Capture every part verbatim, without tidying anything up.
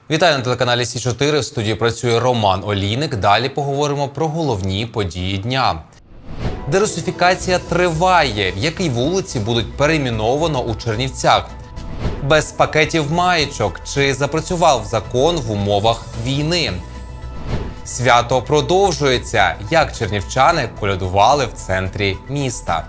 Вітаю на телеканалі Сі чотири. В студії працює Роман Олійник. Далі поговоримо про головні події дня. Дерусифікація триває. Які вулиці будуть перейменовано у Чернівцях? Без пакетів маєчок. Чи запрацював закон в умовах війни? Свято продовжується. Як чернівчани колядували в центрі міста?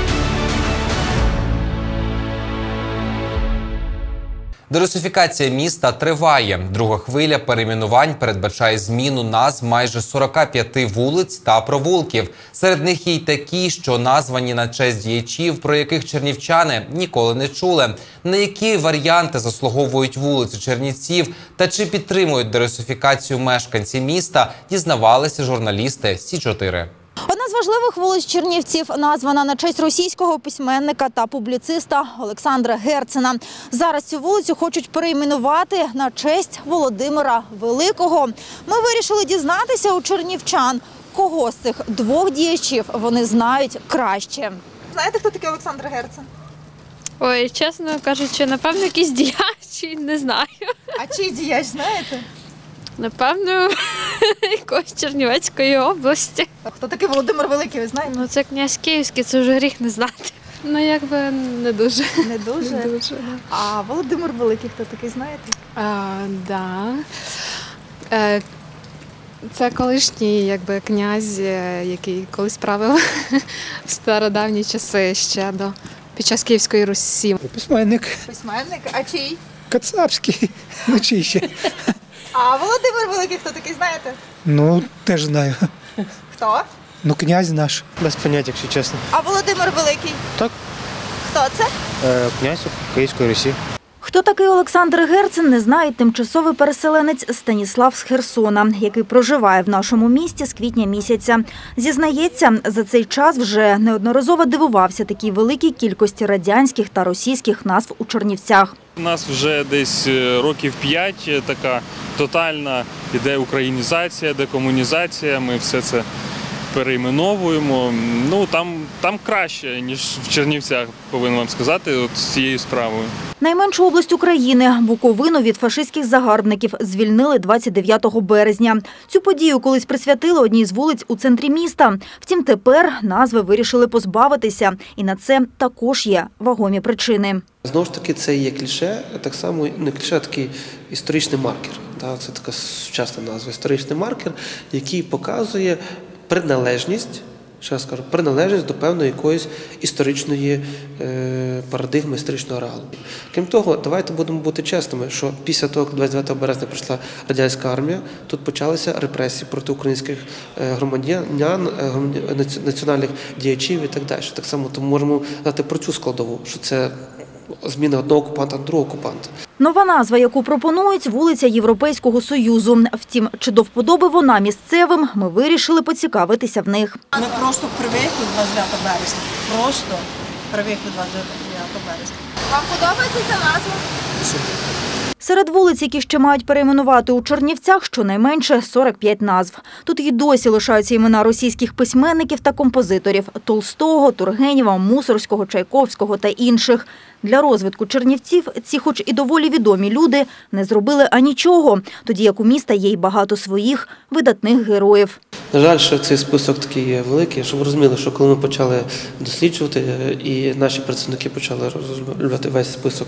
Дерусифікація міста триває. Друга хвиля перейменувань передбачає зміну назв майже сорока п'яти вулиць та провулків. Серед них є й такі, що названі на честь діячів, про яких чернівчани ніколи не чули. На які варіанти заслуговують вулиці Чернівців та чи підтримують дерусифікацію мешканці міста, дізнавалися журналісти Сі чотири. Одна з важливих вулиць Чернівців названа на честь російського письменника та публіциста Олександра Герцена. Зараз цю вулицю хочуть перейменувати на честь Володимира Великого. Ми вирішили дізнатися у чернівчан, кого з цих двох діячів вони знають краще. Знаєте, хто такий Олександр Герцен? Ой, чесно кажучи, напевно, якийсь діяч, не знаю. А чий діяч, знаєте? Напевно, якоїсь Чернівецької області. Хто такий Володимир Великий, ви знаєте? Ну, це князь Київський, це вже гріх не знати. Ну, якби не дуже. Не дуже? Не дуже. А Володимир Великий, хто такий, знаєте? А, да. Е, Це колишній якби, князь, який колись правив в стародавні часи ще до, під час Київської Русі. Письменник. Письменник. А чий? Кацапський. Ну, чий ще? А Володимир Великий, хто такий, знаєте? Ну, теж знаю. Хто? Ну, князь наш. Без поняття, якщо чесно. А Володимир Великий? Так. Хто це? Е, князь Київської Русі. Хто такий Олександр Герцен, не знає тимчасовий переселенець Станіслав з Херсона, який проживає в нашому місті з квітня місяця. Зізнається, за цей час вже неодноразово дивувався такій великій кількості радянських та російських назв у Чернівцях. У нас вже десь років п'ять така тотальна іде українізація, декомунізація, ми все це перейменовуємо. Ну, там, там краще, ніж в Чернівцях, повинен вам сказати, от з цією справою. Найменшу область України – Буковину від фашистських загарбників звільнили двадцять дев'ятого березня. Цю подію колись присвятили одній з вулиць у центрі міста. Втім, тепер назви вирішили позбавитися. І на це також є вагомі причини. Знову ж таки, це є кліше, так само, не кліше, а такий історичний маркер. Це така сучасна назва – історичний маркер, який показує приналежність, ще раз скажу, приналежність до певної якоїсь історичної е, парадигми, історичного реалу. Крім того, давайте будемо бути чесними, що після того, як двадцять дев'ятого березня прийшла радянська армія, тут почалися репресії проти українських громадян, національних діячів і так далі. Так само тому можемо сказати про цю складову, що це зміна одного окупанта на другого окупанта. Нова назва, яку пропонують – вулиця Європейського Союзу. Втім, чи до вподоби вона місцевим, ми вирішили поцікавитися в них. Ми просто привикли двадцять дев'ятого березня. Просто привикли двадцять дев'ятого березня. Вам подобається ця назва? Серед вулиць, які ще мають перейменувати у Чернівцях, щонайменше сорок п'ять назв. Тут і досі лишаються імена російських письменників та композиторів – Толстого, Тургенєва, Мусорського, Чайковського та інших. Для розвитку Чернівців ці, хоч і доволі відомі люди, не зробили анічого, тоді як у міста є й багато своїх видатних героїв. На жаль, що цей список такий великий, щоб ви розуміли, що коли ми почали досліджувати і наші працівники почали розробляти весь список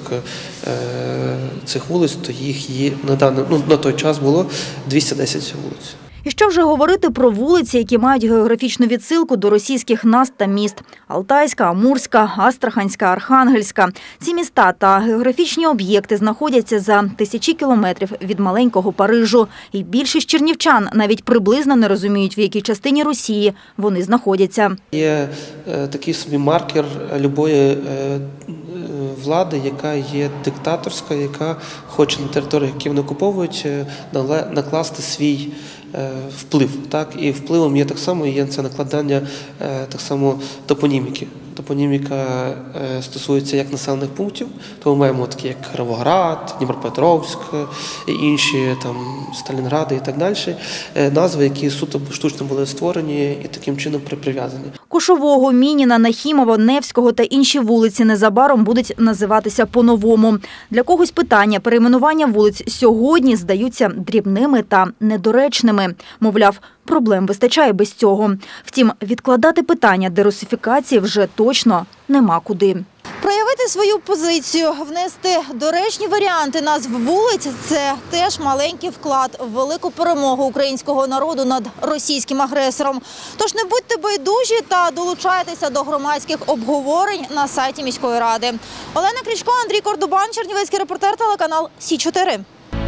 цих вулиць, то їх є на даний, ну, на той час було двісті десять вулиць. І що вже говорити про вулиці, які мають географічну відсилку до російських назв та міст – Алтайська, Амурська, Астраханська, Архангельська. Ці міста та географічні об'єкти знаходяться за тисячі кілометрів від маленького Парижу. І більшість чернівчан навіть приблизно не розуміють, в якій частині Росії вони знаходяться. Є такий собі маркер любої влади, яка є диктаторська, яка хоче на території, які вони окуповують, накласти свій вплив. Так? І впливом є так само є це накладання так само топоніміки. Топоніміка стосується як населених пунктів, то ми маємо такі як Кіровоград, Дніпропетровськ і інші, там, Сталінгради і так далі. Назви, які суто штучно були створені і таким чином прив'язані. Кошового, Мініна, Нахімова, Невського та інші вулиці незабаром будуть називатися по-новому. Для когось питання перейменування вулиць сьогодні здаються дрібними та недоречними. Мовляв, проблем вистачає без цього. Втім, відкладати питання дерусифікації вже точно нема куди. Проявити свою позицію, внести доречні варіанти назв вулиць – це теж маленький вклад в велику перемогу українського народу над російським агресором. Тож не будьте байдужі та долучайтеся до громадських обговорень на сайті міської ради. Олена Крічко, Андрій Кордубан, Чернівецький репортер, телеканал Сі чотири.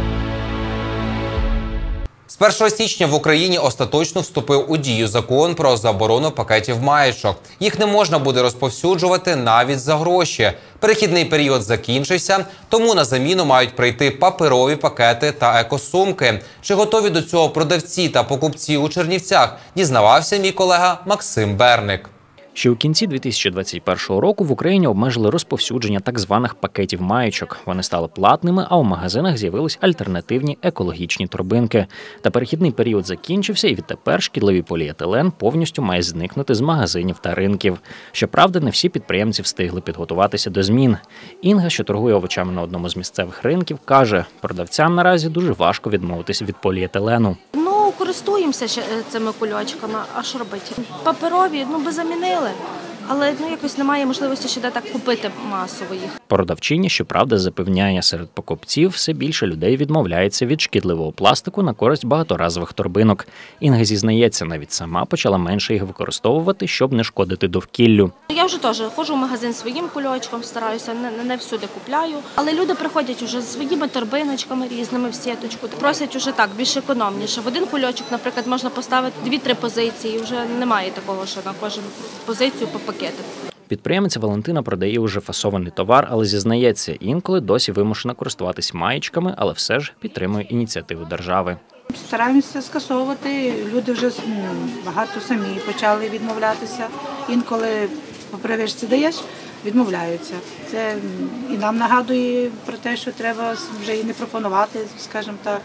З першого січня в Україні остаточно вступив у дію закон про заборону пакетів маєчок. Їх не можна буде розповсюджувати навіть за гроші. Перехідний період закінчився, тому на заміну мають прийти паперові пакети та екосумки. Чи готові до цього продавці та покупці у Чернівцях, дізнавався мій колега Максим Берник. Ще у кінці дві тисячі двадцять першого року в Україні обмежили розповсюдження так званих пакетів маєчок. Вони стали платними, а у магазинах з'явились альтернативні екологічні торбинки. Та перехідний період закінчився, і відтепер шкідливий поліетилен повністю має зникнути з магазинів та ринків. Щоправда, не всі підприємці встигли підготуватися до змін. Інга, що торгує овочами на одному з місцевих ринків, каже, продавцям наразі дуже важко відмовитися від поліетилену. Ну, користуємося ще цими кульочками, а що робити? Паперові, ну, би замінили, але ну, якось немає можливості ще де так купити масово їх. Продавчиня, щоправда, запевняє, серед покупців все більше людей відмовляється від шкідливого пластику на користь багаторазових торбинок. Інга зізнається, навіть сама почала менше їх використовувати, щоб не шкодити довкіллю. Я вже теж ходжу в магазин своїм кульочком, стараюся, не, не всюди купляю. Але люди приходять вже з своїми торбиночками різними в сіточку. Просять уже так, більш економніше. В один кульочок, наприклад, можна поставити дві-три позиції. Вже немає такого, що на кожну позицію по пакету. Підприємиця Валентина продає уже фасований товар, але зізнається, інколи досі вимушена користуватись маєчками, але все ж підтримує ініціативу держави. Стараємося скасовувати, люди вже багато самі почали відмовлятися. Інколи по привичці даєш, відмовляються. Це і нам нагадує про те, що треба вже і не пропонувати, скажімо так.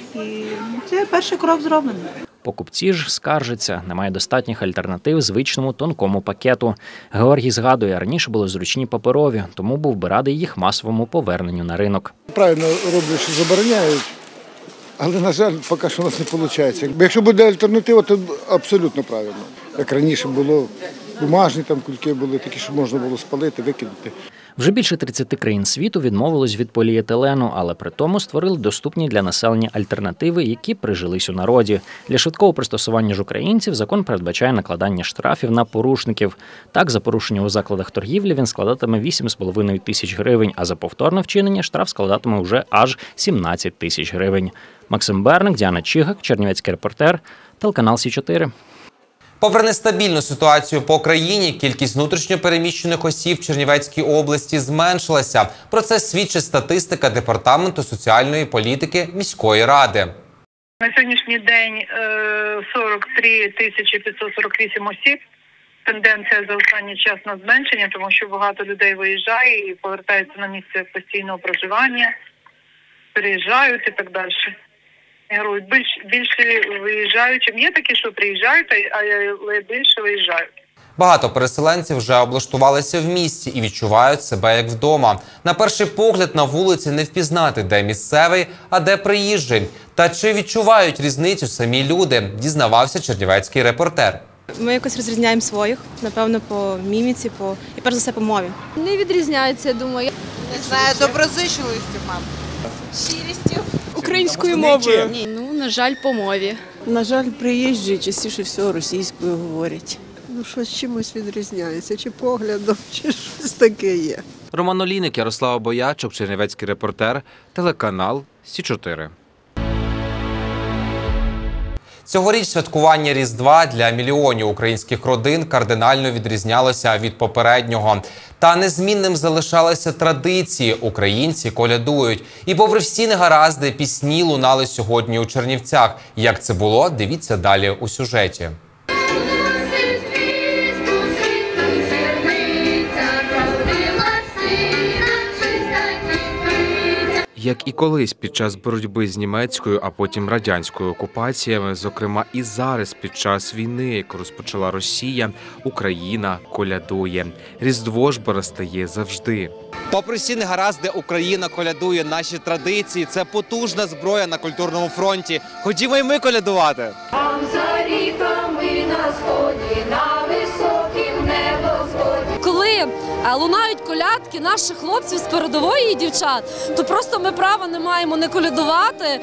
І це перший крок зроблений. Покупці ж скаржаться, немає достатніх альтернатив звичному тонкому пакету. Георгій згадує, раніше були зручні паперові, тому був би радий їх масовому поверненню на ринок. Правильно роблять, що забороняють, але, на жаль, поки що у нас не виходить. Якщо буде альтернатива, то абсолютно правильно. Як раніше було, бумажні там кульки були, такі, що можна було спалити, викинути. Вже більше тридцяти країн світу відмовились від поліетилену, але при тому створили доступні для населення альтернативи, які прижились у народі. Для швидкого пристосування ж українців закон передбачає накладання штрафів на порушників. Так, за порушення у закладах торгівлі він складатиме вісім з половиною тисяч гривень, а за повторне вчинення штраф складатиме вже аж сімнадцять тисяч гривень. Максим Берник, Діана Чігак, Чернівецький репортер, телеканал Сі чотири. Попри нестабільну ситуацію по країні, кількість внутрішньопереміщених осіб в Чернівецькій області зменшилася. Про це свідчить статистика Департаменту соціальної політики міської ради. На сьогоднішній день сорок три тисячі п'ятсот сорок вісім осіб. Тенденція за останній час на зменшення, тому що багато людей виїжджає і повертаються на місце постійного проживання, переїжджають і так далі. Я говорю, більш, більше виїжджають, чим є такі, що приїжджають, але більше виїжджають. Багато переселенців вже облаштувалися в місті і відчувають себе як вдома. На перший погляд на вулиці не впізнати, де місцевий, а де приїжджий. Та чи відчувають різницю самі люди, дізнавався чернівецький репортер. Ми якось розрізняємо своїх, напевно, по міміці, по і перш за все по мові. Не відрізняється, я думаю. Не знаю, доброзичливістю, мабуть. Щирістю. Українською мовою. Ну, на жаль, по мові. На жаль, приїжджі частіше всього російською говорять. Ну, щось чимось відрізняється, чи поглядом, чи щось таке є. Роман Олійник, Ярослава Боячок, Чернівецький репортер, телеканал Сі чотири. Цьогоріч святкування Різдва для мільйонів українських родин кардинально відрізнялося від попереднього. Та незмінним залишалися традиції. Українці колядують. І попри всі негаразди, пісні лунали сьогодні у Чернівцях. Як це було, дивіться далі у сюжеті. Як і колись під час боротьби з німецькою, а потім радянською окупаціями, зокрема і зараз під час війни, яку розпочала Росія, Україна колядує. Різдво ж настає завжди. Попри всі негаразди, Україна колядує наші традиції. Це потужна зброя на культурному фронті. Ходімо й ми колядувати. Там за ріками на сході, на високім небосході. Коли лунають колядки наших хлопців з передової і дівчат, то просто ми права не маємо не колядувати,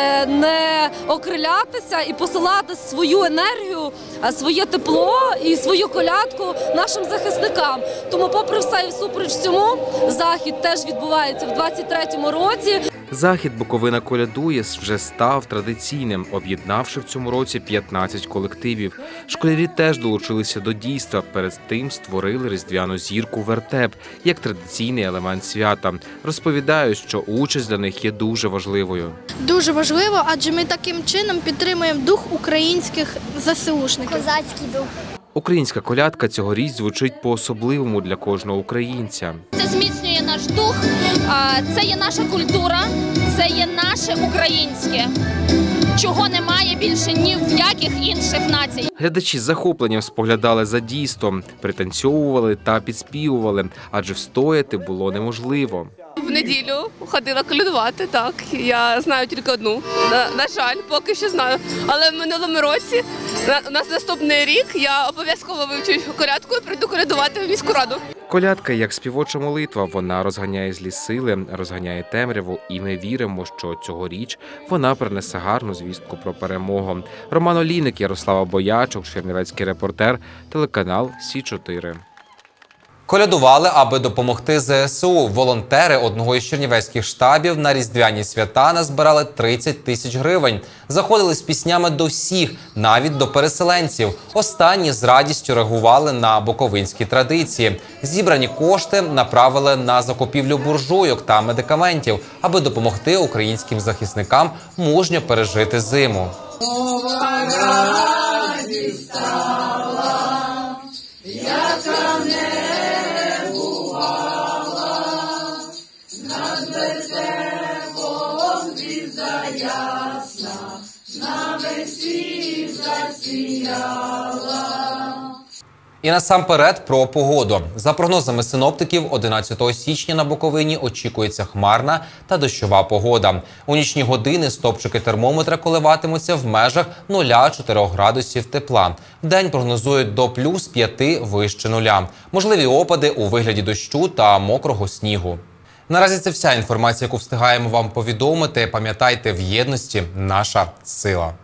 не окрилятися і посилати свою енергію, своє тепло і свою колядку нашим захисникам. Тому попри все і всупереч цьому, захід теж відбувається в двадцять третьому році. Захід «Буковина колядує» вже став традиційним, об'єднавши в цьому році п'ятнадцять колективів. Школярі теж долучилися до дійства. Перед тим створили різдвяну зірку «Вертеп» як традиційний елемент свята. Розповідають, що участь для них є дуже важливою. Дуже важливо, адже ми таким чином підтримуємо дух українських ЗСУшників. Козацький дух. Українська колядка цьогоріч звучить по-особливому для кожного українця. Це зміцнює наш дух, це є наша культура, це є наше українське, чого немає більше ні в яких інших націй. Глядачі з захопленням споглядали за дійством, пританцьовували та підспівували, адже встояти було неможливо. В неділю ходила колядувати, так, я знаю тільки одну, на, на жаль, поки що знаю. Але в минулому році, на, у нас наступний рік, я обов'язково вивчу колядку і прийду колядувати в міську раду. Колядка як співоча молитва, вона розганяє злі сили, розганяє темряву, і ми віримо, що цьогоріч вона принесе гарну звістку про перемогу. Роман Олійник, Ярослава Боячук, чернівецький репортер, телеканал Сі чотири. Колядували, аби допомогти зе ес у. Волонтери одного із чернівецьких штабів на різдвяні свята назбирали тридцять тисяч гривень. Заходили з піснями до всіх, навіть до переселенців. Останні з радістю реагували на буковинські традиції. Зібрані кошти направили на закупівлю буржуйок та медикаментів, аби допомогти українським захисникам мужньо пережити зиму. І насамперед про погоду. За прогнозами синоптиків, одинадцятого січня на Буковині очікується хмарна та дощова погода. У нічні години стопчики термометра коливатимуться в межах нуля-чотирьох градусів тепла. Вдень прогнозують до плюс п'яти вище нуля. Можливі опади у вигляді дощу та мокрого снігу. Наразі це вся інформація, яку встигаємо вам повідомити. Пам'ятайте, в єдності наша сила.